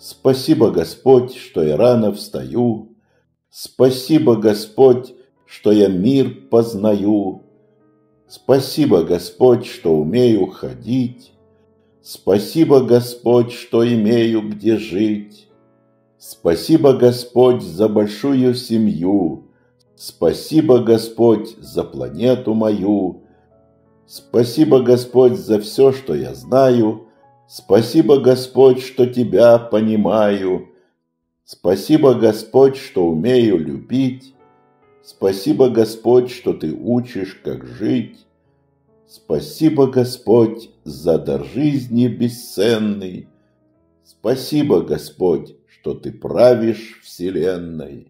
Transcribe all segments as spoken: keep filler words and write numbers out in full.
Спасибо, Господь, что я рано встаю. Спасибо, Господь, что я мир познаю. Спасибо, Господь, что умею ходить. Спасибо, Господь, что имею где жить. Спасибо, Господь, за большую семью. Спасибо, Господь, за планету мою. Спасибо, Господь, за все, что я знаю. Спасибо, Господь, что Тебя понимаю. Спасибо, Господь, что умею любить. Спасибо, Господь, что Ты учишь, как жить. Спасибо, Господь, за дар жизни бесценный. Спасибо, Господь, что Ты правишь вселенной.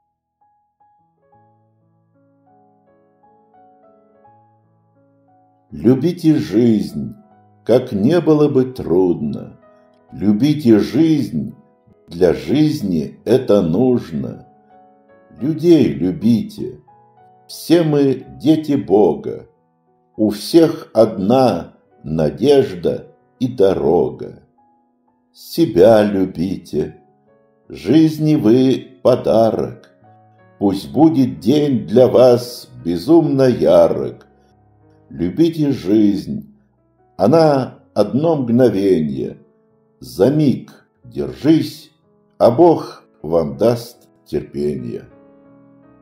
Любите жизнь, как не было бы трудно. Любите жизнь, для жизни это нужно. Людей любите, все мы дети Бога. У всех одна надежда и дорога. Себя любите, жизни вы подарок. Пусть будет день для вас безумно ярок. Любите жизнь, она одно мгновенье. За миг держись, а Бог вам даст терпение.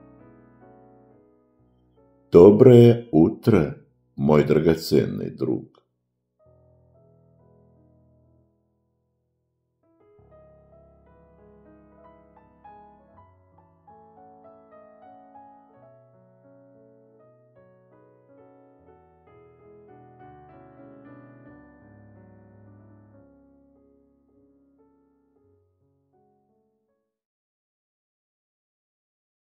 Доброе утро, мой драгоценный друг.